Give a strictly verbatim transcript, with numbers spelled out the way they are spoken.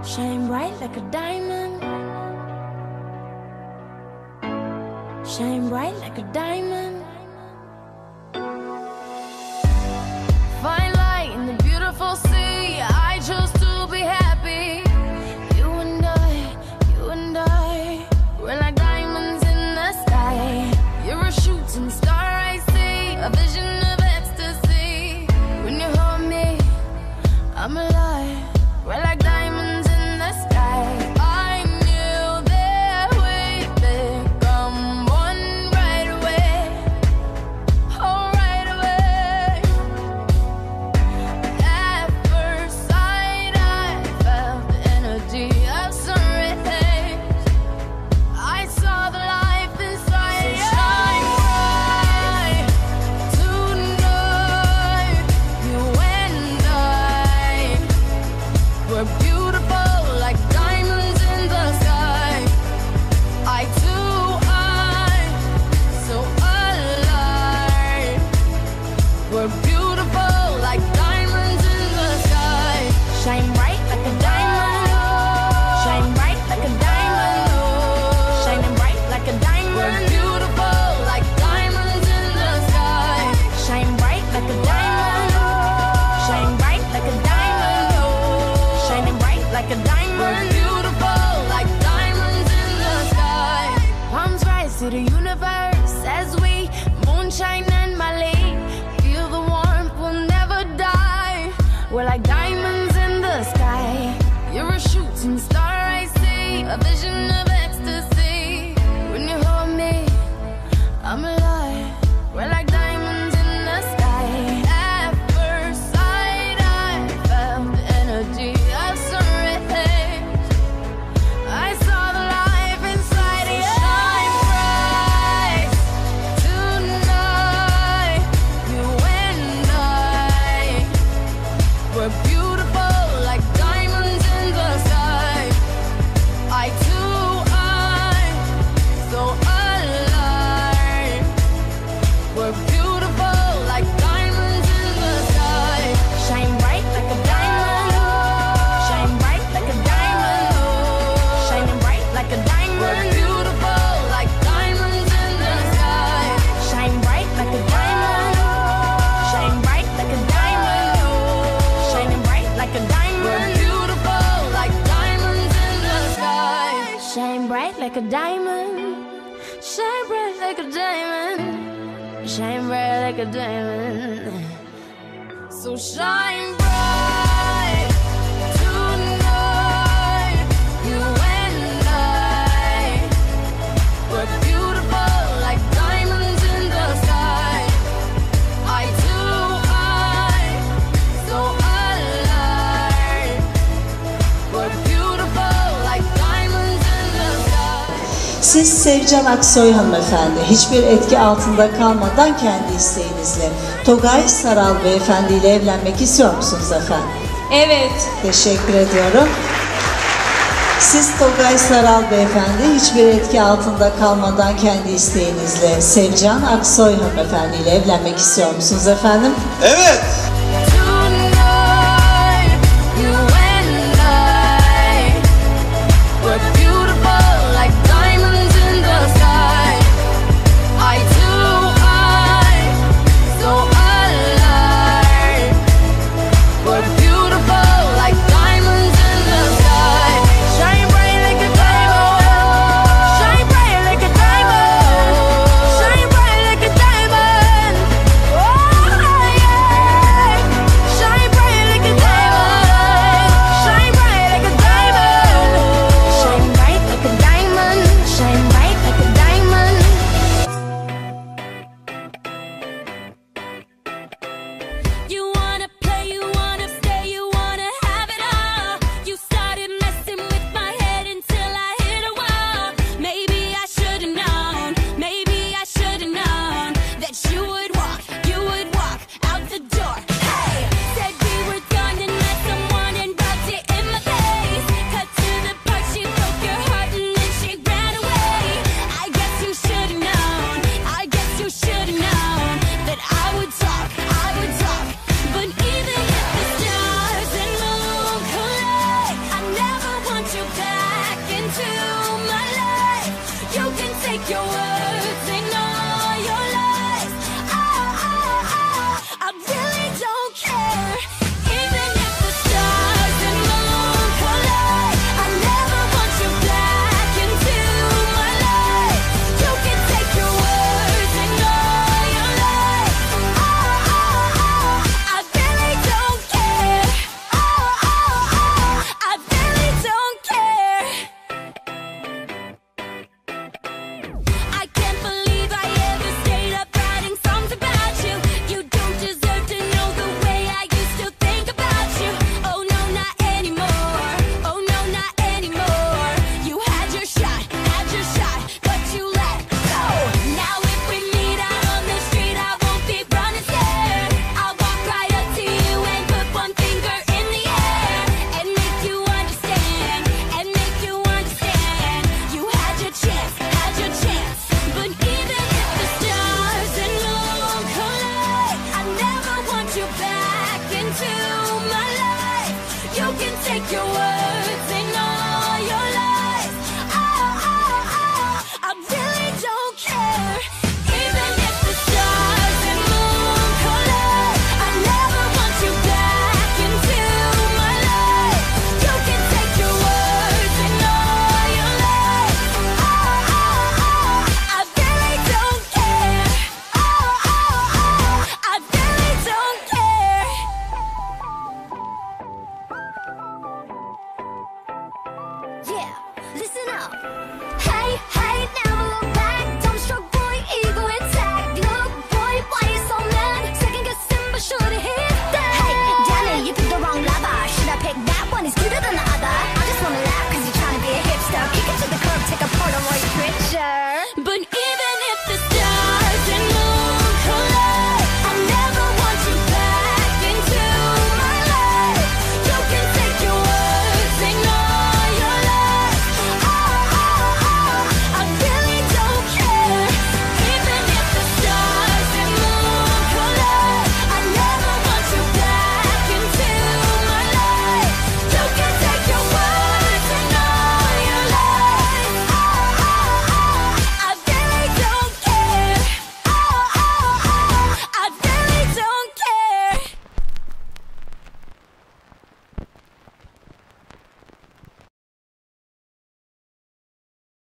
Shine bright like a diamond. Shine bright like a diamond. Find light in the beautiful sea. I chose to be happy. You and I, you and I, we're like diamonds in the sky. You're a shooting star I see, a vision of ecstasy. When you hold me, I'm alive. We're like diamonds in the sky. I knew that we'd become one right away. Oh, right away. At first sight, I felt the energy of sun rays. I saw the life inside you. So shine bright tonight. You and I, we're beautiful like diamonds in the sky. I too, I, so alive. We're beautiful like diamonds in the sky. Shine bright like a diamond. Shine bright like a diamond. Shining bright like a diamond. We're beautiful like diamonds in the sky. Shine bright like a diamond. Shine bright like a diamond. Shining bright like a diamond. We're beautiful like diamonds in the sky. Palms rise to the universe as we moonshine and Mali. Feel the warmth, we'll never die. We're like diamonds in the sky. You're a shooting star I see, a vision of ecstasy. When you hold me, I'm alive. We're like diamonds in the sky. At first sight, I felt the energy of sun rays. I saw the life inside you. Shine bright tonight. You and I, we're beautiful like diamonds in the sky. I too, I, so alive. We're beautiful like diamonds in the sky. Shine bright like a diamond. Shine bright like a diamond. Shining bright like a diamond. We're beautiful like diamonds in the sky. Shine bright like a diamond. Shine bright like a diamond. Shining bright like a diamond. We're beautiful like diamonds in the sky. Shine bright like a diamond. Shine bright like a diamond. Shine bright like a diamond. So shine bright tonight. You and I, we're beautiful like diamonds in the sky. I too, I, so alive. We're beautiful like diamonds in the sky. Siz Sevcan Aksoy hanımefendi hiçbir etki altında kalmadan kendi isteğinizle Togay Saral beyefendi ile evlenmek istiyor musunuz efendim? Evet. Teşekkür ediyorum. Siz Togay Saral beyefendi hiçbir etki altında kalmadan kendi isteğinizle Sevcan Aksoy hanımefendi ile evlenmek istiyor musunuz efendim? Evet. Tonight, you and I, we're beautiful like diamonds in the sky. I too, I, so alive. We're beautiful like diamonds in the sky. Shine bright like a diamond. Shine bright like a diamond. Shine bright like a diamond. Oh yeah. into my life. You can take your words